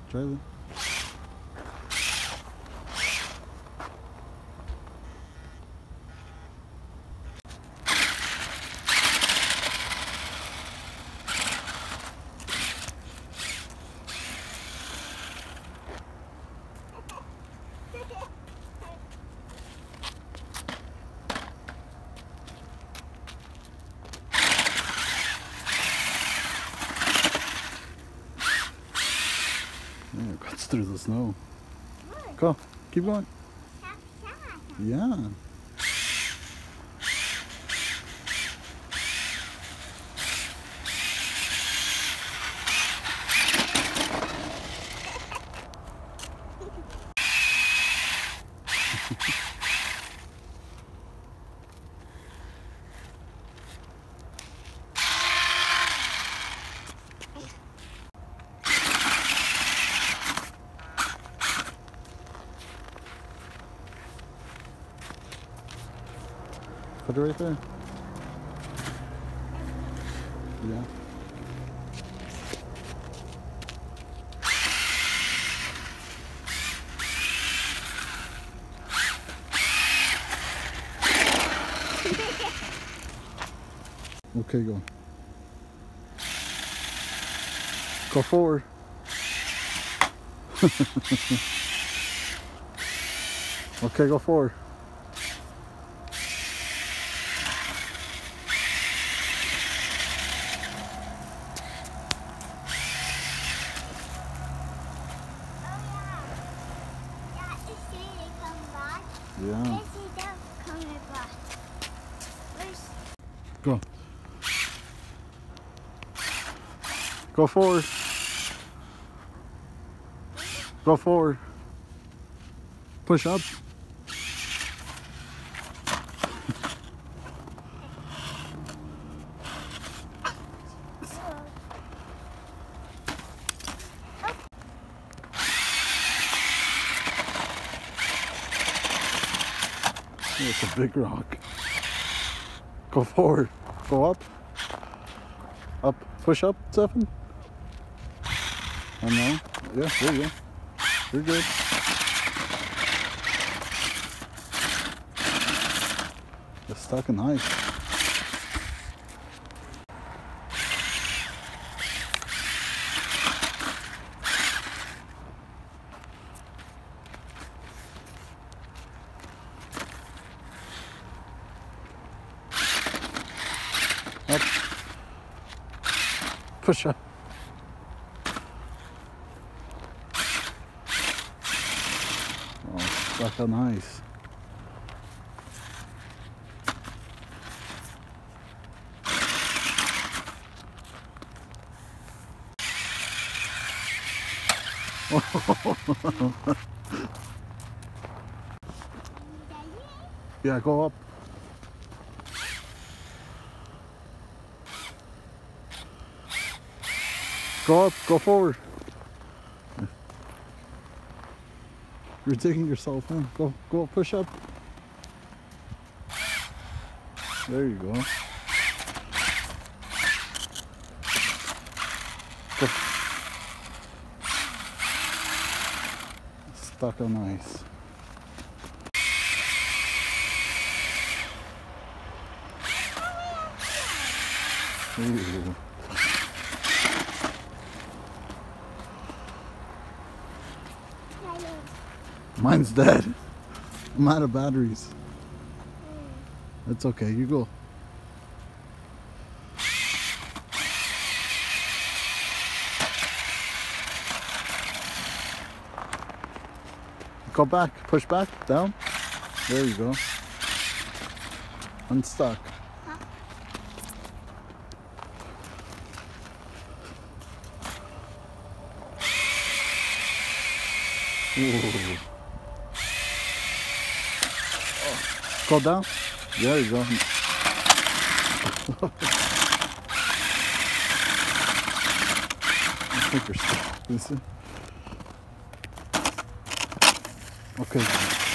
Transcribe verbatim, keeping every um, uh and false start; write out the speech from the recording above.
Try that. Yeah, it cuts through the snow. Go, keep going. Yeah. Put it right there. Yeah. Okay, go. Go forward. Okay, go forward. Yeah. Go. Go forward. Go forward. Push up. It's a big rock. Go forward. Go up. Up. Push up, Stefan. I know. Yeah, there you go. You're good. It's stuck in ice. Up. Push up. Oh, stuck on ice. Yeah, go up. Go up, go forward. You're digging yourself in. Go, go, push up. There you go. Go. Stuck on ice. Ooh. Mine's dead. I'm out of batteries. It's okay, you go. Go back, push back, down. There you go. Unstuck. Ooh. Go down. There you go. I think you're stuck. You see? Okay.